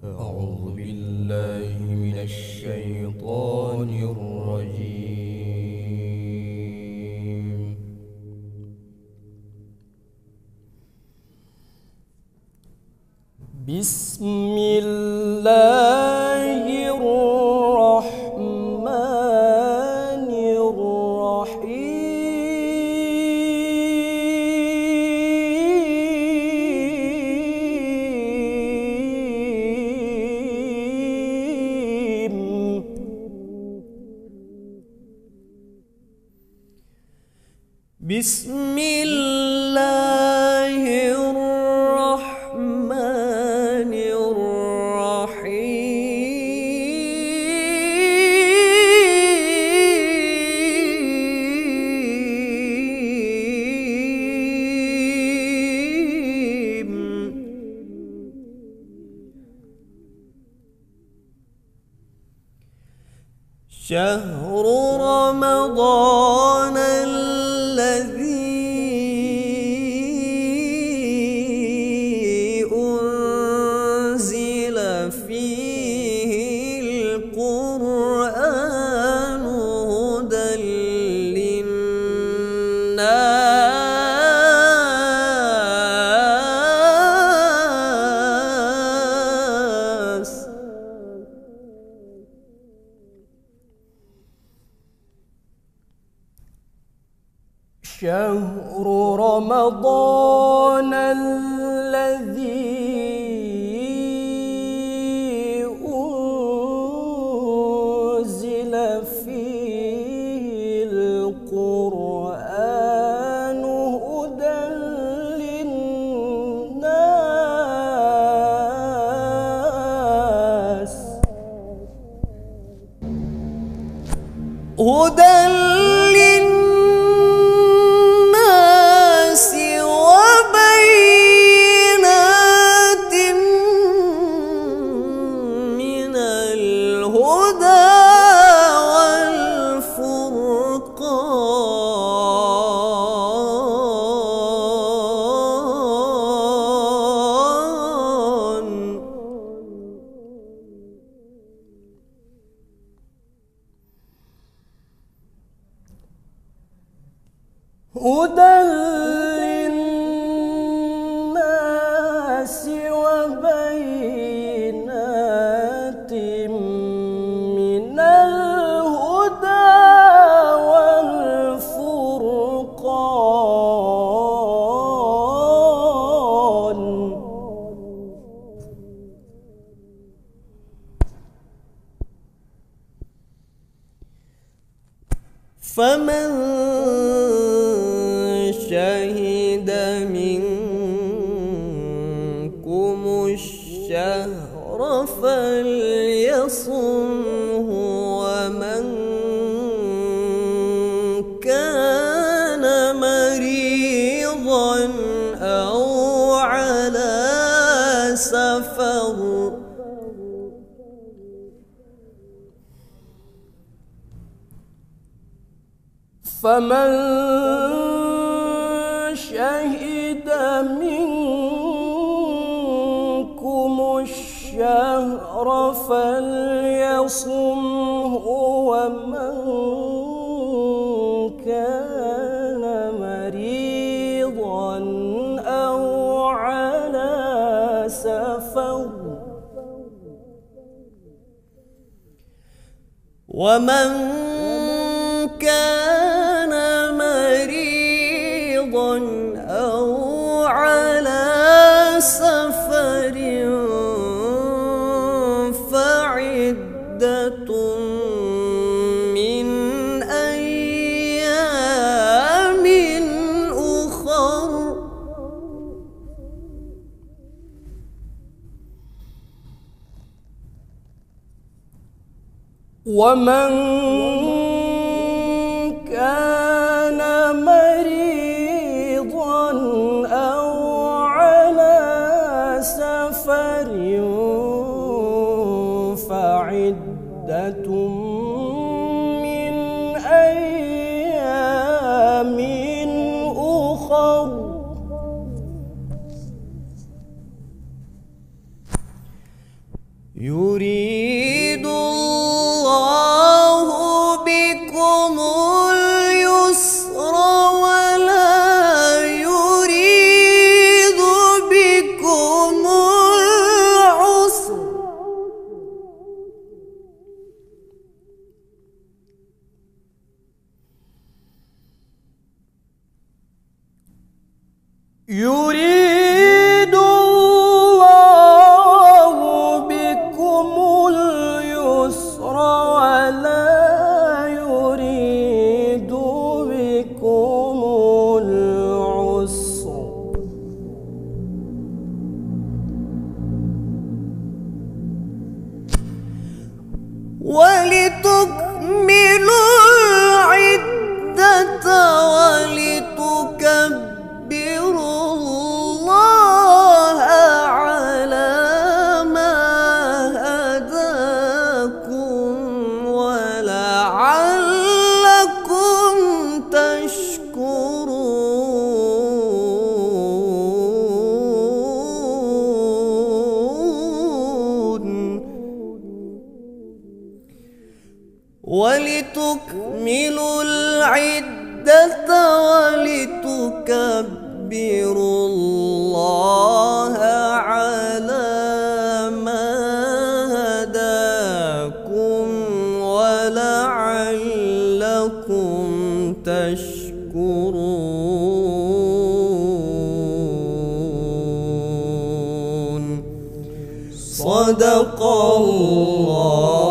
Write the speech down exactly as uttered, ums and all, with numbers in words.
أعوذ بالله من الشيطان الرجيم. بسم الله الرحمن الرحيم. بسم الله الرحمن الرحيم. شهر رمضان الذي أنزل فيه القرآن هدى للناس. شهر رمضان الذي أنزل فيه القرآن هدى للناس. هدى هدى للناس وبينات من الهدى والفرقان. فمن شهد منكم الشهر فليصمه ومن كان مريضا أو على سفر فمن شهد منكم الشهر فليصمه ومن كان مريضا أو على سفر ومن كان مريضا أو على سفر فعدة من أيام أخر. ومن كان مريضا أو على سفر فعدة من أيام أخر. يريد الله بكم اليسر ولا يريد بكم العسر يريد الله بكم اليسر ولا يريد بكم العسر ولتكملوا العدة ولتكبروا الله على ما هداكم ولعلكم تشكرون ولتكملوا العدة ولتكبروا الله على ما هداكم ولعلكم تشكرون. صدق الله.